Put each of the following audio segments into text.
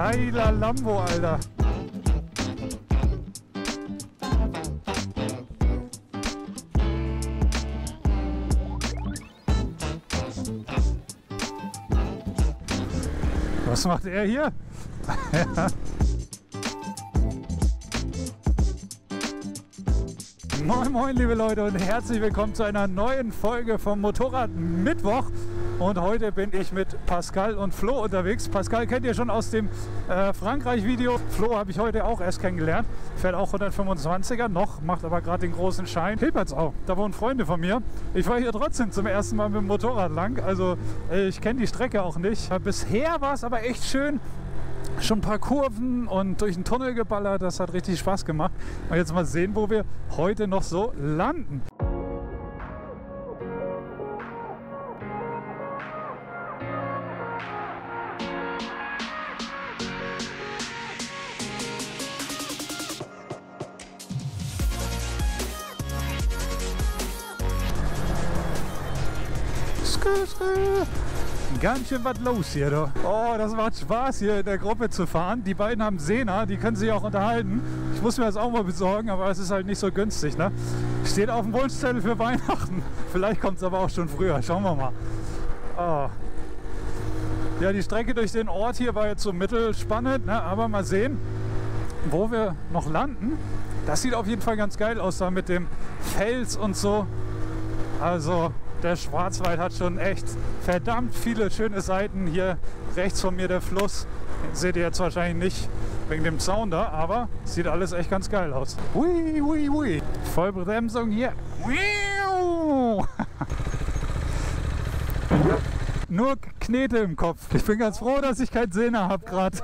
Geiler Lambo, Alter. Was macht er hier? Moin moin liebe Leute und herzlich willkommen zu einer neuen Folge vom Motorrad Mittwoch. Und heute bin ich mit Pascal und Flo unterwegs. Pascal kennt ihr schon aus dem Frankreich-Video. Flo habe ich heute auch erst kennengelernt. Fährt auch 125er noch, macht aber gerade den großen Schein. Hilbertsau, da wohnen Freunde von mir. Ich war hier trotzdem zum ersten Mal mit dem Motorrad lang. Also ich kenne die Strecke auch nicht. Bisher war es aber echt schön. Schon ein paar Kurven und durch den Tunnel geballert. Das hat richtig Spaß gemacht. Und jetzt mal sehen, wo wir heute noch so landen. Ganz schön was los hier, du. Oh, das macht Spaß hier in der Gruppe zu fahren. Die beiden haben Sena, die können sich auch unterhalten. Ich muss mir das auch mal besorgen, aber es ist halt nicht so günstig, ne? Steht auf dem Wunschzettel für Weihnachten. Vielleicht kommt es aber auch schon früher. Schauen wir mal. Oh. Ja, die Strecke durch den Ort hier war jetzt so mittelspannend, ne? Aber mal sehen, wo wir noch landen. Das sieht auf jeden Fall ganz geil aus, da mit dem Fels und so. Also der Schwarzwald hat schon echt verdammt viele schöne Seiten. Hier rechts von mir der Fluss. Den seht ihr jetzt wahrscheinlich nicht wegen dem Zaun da, aber sieht alles echt ganz geil aus. Hui, hui, hui. Vollbremsung hier. Nur Knete im Kopf. Ich bin ganz froh, dass ich keinen Sehner habe gerade.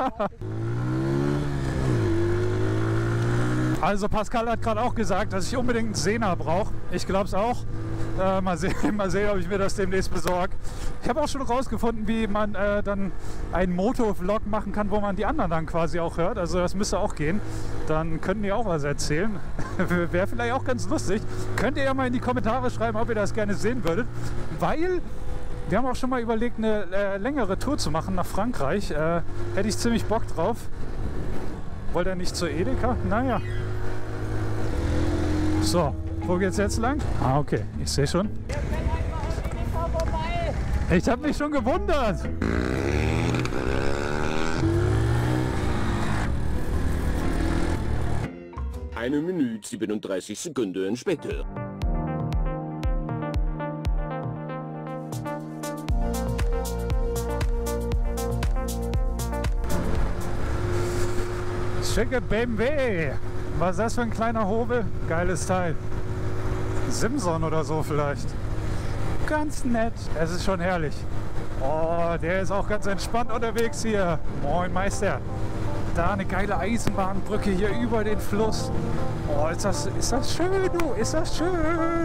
Also Pascal hat gerade auch gesagt, dass ich unbedingt einen Sehner brauche. Ich glaube es auch. Mal sehen, ob ich mir das demnächst besorge. Ich habe auch schon rausgefunden, wie man dann einen Motovlog machen kann, wo man die anderen dann quasi auch hört. Also das müsste auch gehen. Dann können die auch was erzählen. Wäre vielleicht auch ganz lustig. Könnt ihr ja mal in die Kommentare schreiben, ob ihr das gerne sehen würdet. Weil wir haben auch schon mal überlegt, eine längere Tour zu machen nach Frankreich. Hätte ich ziemlich Bock drauf. Wollt ihr nicht zur Edeka? Naja. So. Wo geht's jetzt lang? Ah, okay. Ich sehe schon. Ich habe mich schon gewundert. Eine Minute 37 Sekunden später. Schicke BMW. Was ist das für ein kleiner Hobel? Geiles Teil. Simson oder so vielleicht. Ganz nett. Es ist schon herrlich. Oh, der ist auch ganz entspannt unterwegs hier. Moin Meister. Da eine geile Eisenbahnbrücke hier über den Fluss. Oh, ist das schön, du. Ist das schön.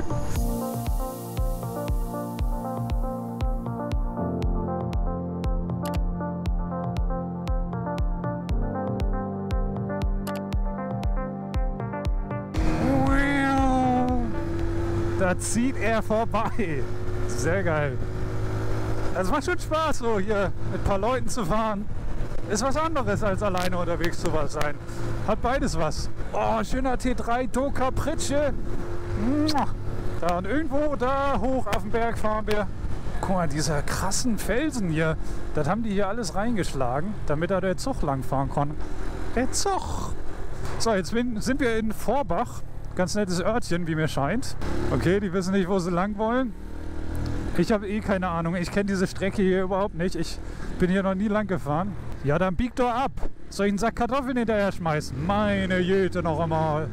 Da zieht er vorbei. Sehr geil. Es macht schon Spaß, so hier mit ein paar Leuten zu fahren. Ist was anderes als alleine unterwegs zu sein. Hat beides was. Oh, schöner T3 Doka Pritsche. Da und irgendwo da hoch auf den Berg fahren wir. Guck mal, diese krassen Felsen hier. Das haben die hier alles reingeschlagen, damit da der Zug langfahren kann. Der Zug. So, jetzt sind wir in Vorbach. Ganz nettes Örtchen, wie mir scheint. Okay, die wissen nicht, wo sie lang wollen. Ich habe eh keine Ahnung. Ich kenne diese Strecke hier überhaupt nicht. Ich bin hier noch nie lang gefahren. Ja, dann bieg doch ab. Soll ich einen Sack Kartoffeln hinterher schmeißen? Meine Jüte noch einmal.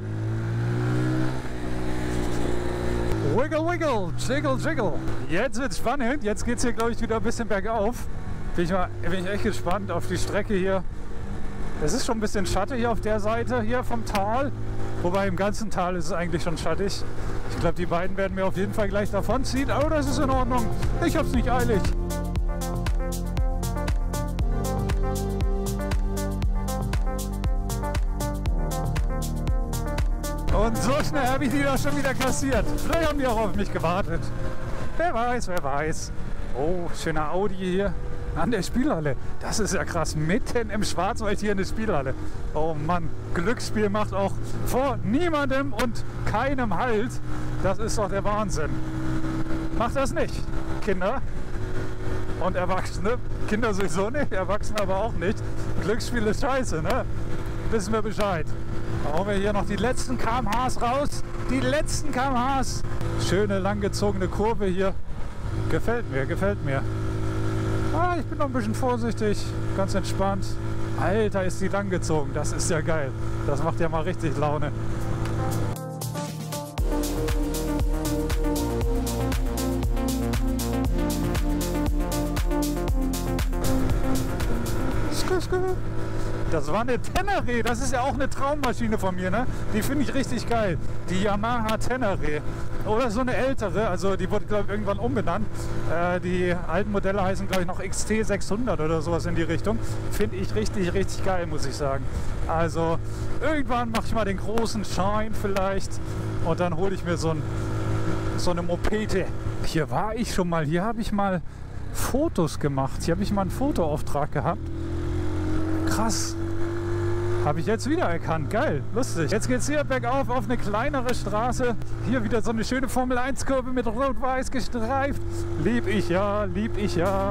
Wiggle, wiggle, jiggle, jiggle. Jetzt wird's spannend. Jetzt geht's hier, glaube ich, wieder ein bisschen bergauf. Bin ich echt gespannt auf die Strecke hier. Es ist schon ein bisschen schattig hier auf der Seite hier vom Tal. Wobei im ganzen Tal ist es eigentlich schon schattig. Ich glaube, die beiden werden mir auf jeden Fall gleich davonziehen. Aber das ist in Ordnung. Ich hab's nicht eilig. Und so schnell habe ich die da schon wieder kassiert. Vielleicht haben die auch auf mich gewartet. Wer weiß, wer weiß. Oh, schöner Audi hier. an der Spielhalle. Das ist ja krass. Mitten im Schwarzwald hier in der Spielhalle. Oh Mann, Glücksspiel macht auch vor niemandem und keinem Halt. Das ist doch der Wahnsinn. Macht das nicht, Kinder und Erwachsene. Kinder sowieso nicht, Erwachsene aber auch nicht. Glücksspiel ist scheiße, ne? Wissen wir Bescheid. Da hauen wir hier noch die letzten km/h raus. Die letzten km/h. Schöne langgezogene Kurve hier. Gefällt mir, gefällt mir. Ah, ich bin noch ein bisschen vorsichtig, ganz entspannt. Alter, ist die langgezogen. Das ist ja geil. Das macht ja mal richtig Laune. Das war eine Tenere, das ist ja auch eine Traummaschine von mir, ne? Die finde ich richtig geil. Die Yamaha Tenere. Oder so eine ältere, also die wurde, glaube ich, irgendwann umbenannt. Die alten Modelle heißen, glaube ich, noch XT 600 oder sowas in die Richtung. Finde ich richtig, richtig geil, muss ich sagen. Also irgendwann mache ich mal den großen Schein vielleicht und dann hole ich mir so eine Mopete. Hier war ich schon mal, hier habe ich mal Fotos gemacht. Hier habe ich mal einen Fotoauftrag gehabt. Krass. Habe ich jetzt wieder erkannt. Geil, lustig. Jetzt geht es hier bergauf auf eine kleinere Straße. Hier wieder so eine schöne Formel-1-Kurve mit rot-weiß gestreift. Lieb ich ja, lieb ich ja.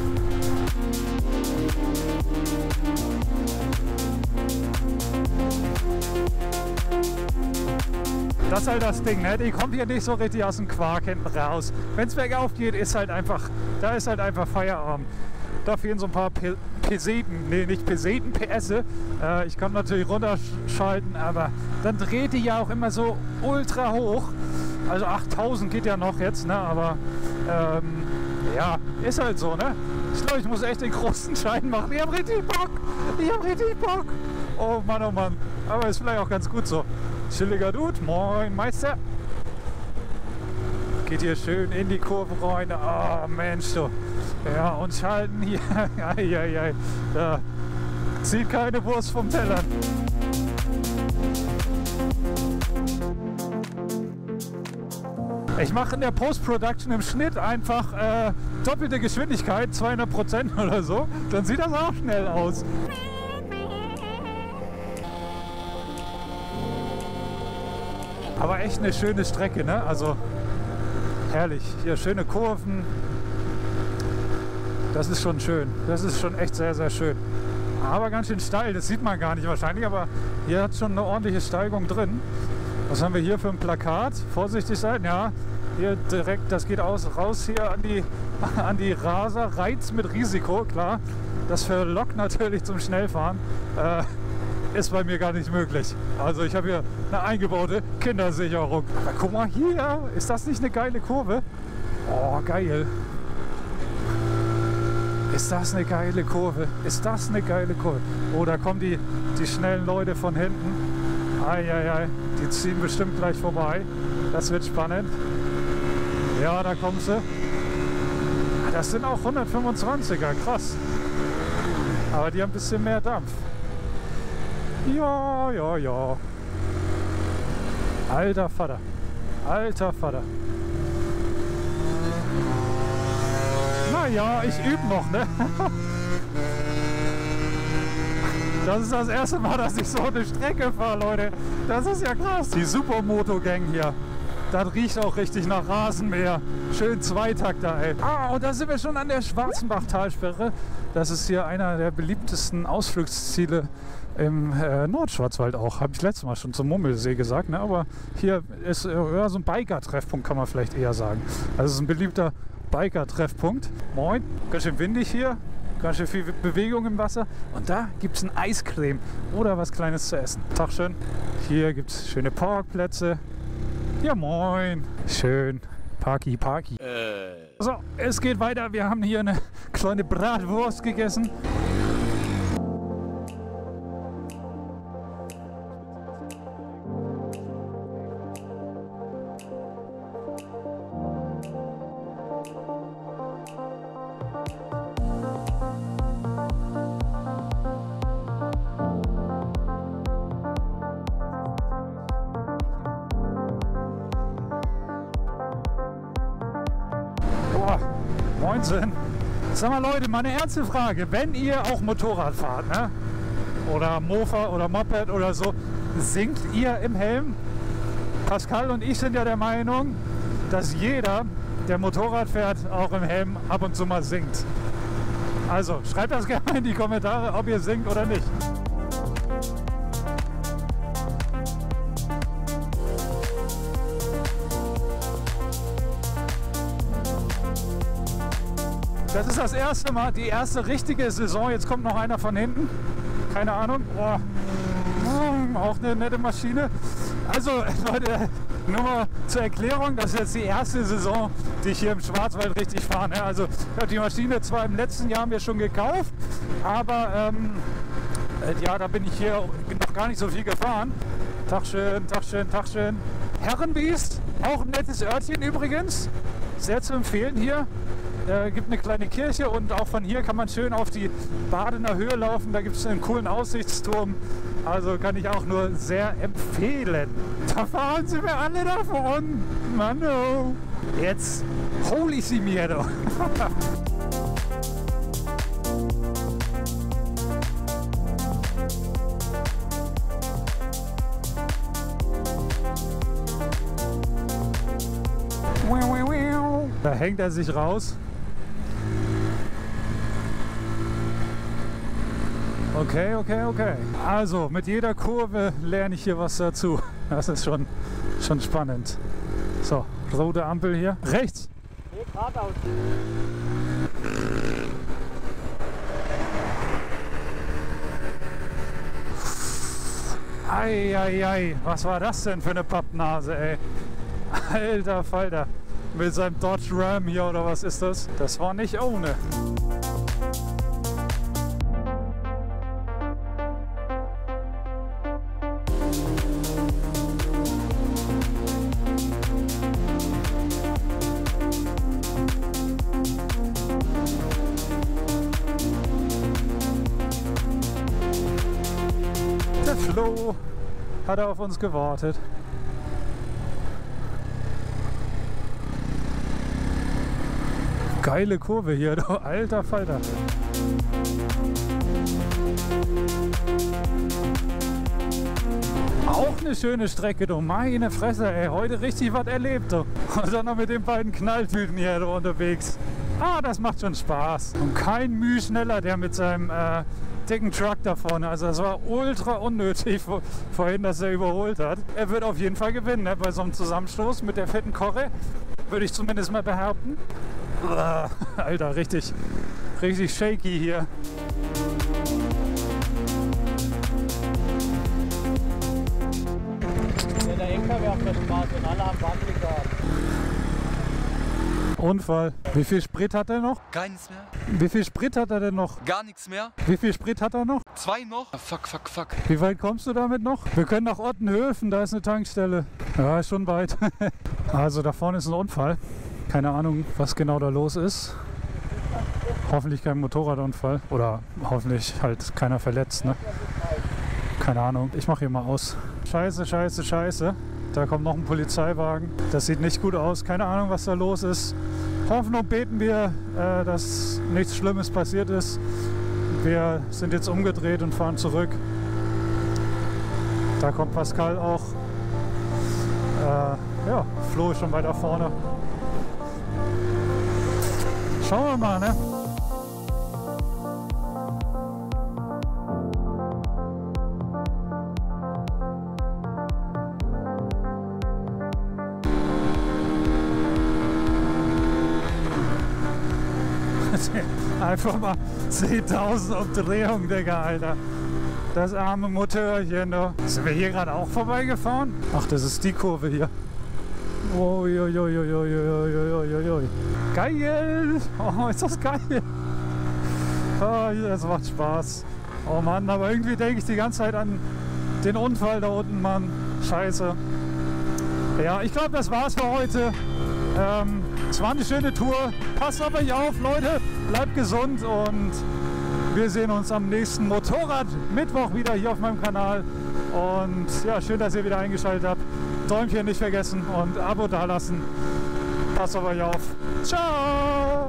Das ist halt das Ding, ne? Die kommt hier nicht so richtig aus dem Quark hinten raus. Wenn es bergauf geht, ist halt einfach, da ist halt einfach Feierabend. Da fehlen so ein paar Peseten, nee, nicht Peseten, PS. Ich kann natürlich runterschalten, aber dann dreht die ja auch immer so ultra hoch. Also 8000 geht ja noch jetzt, ne? Aber ja, ist halt so, ne? Ich glaube, ich muss echt den großen Schein machen. Ich habe richtig Bock! Ich habe richtig Bock! Oh Mann, oh Mann. Aber ist vielleicht auch ganz gut so. Chilliger Dude, moin Meister. Geht hier schön in die Kurve rein. Oh Mensch, du. Ja, und schalten hier. Eieiei. Da zieht keine Wurst vom Teller. Ich mache in der Post-Production im Schnitt einfach doppelte Geschwindigkeit, 200% oder so. Dann sieht das auch schnell aus. Aber echt eine schöne Strecke, ne? Also herrlich. Hier schöne Kurven. Das ist schon schön. Das ist schon echt sehr, sehr schön. Aber ganz schön steil. Das sieht man gar nicht wahrscheinlich. Aber hier hat schon eine ordentliche Steigung drin. Was haben wir hier für ein Plakat? Vorsichtig sein. Ja, hier direkt, das geht raus hier an die Raser. Reiz mit Risiko, klar. Das verlockt natürlich zum Schnellfahren. Ist bei mir gar nicht möglich. Also ich habe hier eine eingebaute Kindersicherung. Aber guck mal hier, ist das nicht eine geile Kurve? Oh, geil. Ist das eine geile Kurve? Ist das eine geile Kurve? Oh, da kommen die schnellen Leute von hinten. Eieiei, die ziehen bestimmt gleich vorbei. Das wird spannend. Ja, da kommen sie. Das sind auch 125er, krass. Aber die haben ein bisschen mehr Dampf. Ja, ja, ja. Alter Vater. Alter Vater. Naja, ich übe noch, ne? Das ist das erste Mal, dass ich so eine Strecke fahre, Leute. Das ist ja krass. Die Supermoto-Gang hier. Das riecht auch richtig nach Rasenmäher. Schön Zweitakter, ey. Ah, und da sind wir schon an der Schwarzenbach-Talsperre. Das ist hier einer der beliebtesten Ausflugsziele im Nordschwarzwald auch. Habe ich letztes Mal schon zum Mummelsee gesagt. Ne? Aber hier ist ja, so ein Biker-Treffpunkt, kann man vielleicht eher sagen. Also es ist ein beliebter Biker-Treffpunkt. Moin, ganz schön windig hier. Ganz schön viel Bewegung im Wasser. Und da gibt es ein Eiscreme oder was Kleines zu essen. Tag schön. Hier gibt es schöne Parkplätze. Ja, moin. Schön. Parky, Parky. So, es geht weiter. Wir haben hier eine kleine Bratwurst gegessen. Sag mal Leute, mal eine ernste Frage. Wenn ihr auch Motorrad fahrt, ne? Oder Mofa oder Moped oder so, singt ihr im Helm? Pascal und ich sind ja der Meinung, dass jeder, der Motorrad fährt, auch im Helm ab und zu mal singt. Also schreibt das gerne in die Kommentare, ob ihr singt oder nicht. Das ist das erste Mal, die erste richtige Saison. Jetzt kommt noch einer von hinten. Keine Ahnung. Oh. Auch eine nette Maschine. Also Leute, nur mal zur Erklärung, das ist jetzt die erste Saison, die ich hier im Schwarzwald richtig fahre. Ne? Also ich habe die Maschine zwar im letzten Jahr mir schon gekauft, aber ja, da bin ich hier noch gar nicht so viel gefahren. Tagschön, Tagschön, Tagschön. Herrenbiest, auch ein nettes Örtchen übrigens. Sehr zu empfehlen hier. Gibt eine kleine Kirche und auch von hier kann man schön auf die Badener Höhe laufen. Da gibt es einen coolen Aussichtsturm. Also kann ich auch nur sehr empfehlen. Da fahren sie mir alle davon. Mann, oh. Jetzt hol ich sie mir doch. Da hängt er sich raus. Okay, okay, okay. Also mit jeder Kurve lerne ich hier was dazu. Das ist schon spannend. So, rote Ampel hier. Rechts. Nee, geradeaus. Eieiei, was war das denn für eine Pappnase, ey? Alter Falter. Mit seinem Dodge Ram hier oder was ist das? Das war nicht ohne. Der Flo hat auf uns gewartet. Geile Kurve hier, du alter Falter. Auch eine schöne Strecke, du meine Fresse, ey. Heute richtig was erlebt, du. Und dann noch mit den beiden Knalltüten hier du, unterwegs. Ah, das macht schon Spaß. Und kein Mühe schneller, der mit seinem dicken Truck da vorne. Also das war ultra unnötig vorhin, dass er überholt hat. Er wird auf jeden Fall gewinnen, ne? Bei so einem Zusammenstoß mit der fetten Korre. Würde ich zumindest mal behaupten. Alter, richtig shaky hier. Ja, der LKW auf der Straße und alle haben Warnblinker. Unfall. Wie viel Sprit hat er noch? Gar nichts mehr. Wie viel Sprit hat er denn noch? Gar nichts mehr. Wie viel Sprit hat er noch? 2 noch. Fuck, fuck, fuck. Wie weit kommst du damit noch? Wir können nach Ottenhöfen, da ist eine Tankstelle. Ja, ist schon weit. Also da vorne ist ein Unfall. Keine Ahnung, was genau da los ist. Hoffentlich kein Motorradunfall. Oder hoffentlich halt keiner verletzt, ne? Keine Ahnung. Ich mache hier mal aus. Scheiße, scheiße, scheiße. Da kommt noch ein Polizeiwagen. Das sieht nicht gut aus. Keine Ahnung, was da los ist. Hoffen und beten wir, dass nichts Schlimmes passiert ist. Wir sind jetzt umgedreht und fahren zurück. Da kommt Pascal auch. Ja, Flo ist schon weiter vorne. Schauen wir mal, ne? Einfach mal 10.000 Umdrehungen, Digga, Alter. Das arme Motörchen, da. Sind wir hier gerade auch vorbeigefahren? Ach, das ist die Kurve hier. Uiuiuiuiuiuiuiui. Geil! Oh, ist das geil! Oh, das macht Spaß. Oh Mann, aber irgendwie denke ich die ganze Zeit an den Unfall da unten, Mann. Scheiße. Ja, ich glaube, das war's für heute. Es war eine schöne Tour. Passt auf euch auf, Leute. Bleibt gesund und wir sehen uns am nächsten Motorrad-Mittwoch wieder hier auf meinem Kanal. Und ja, schön, dass ihr wieder eingeschaltet habt. Däumchen nicht vergessen und Abo dalassen. Passt auf euch auf. Ciao!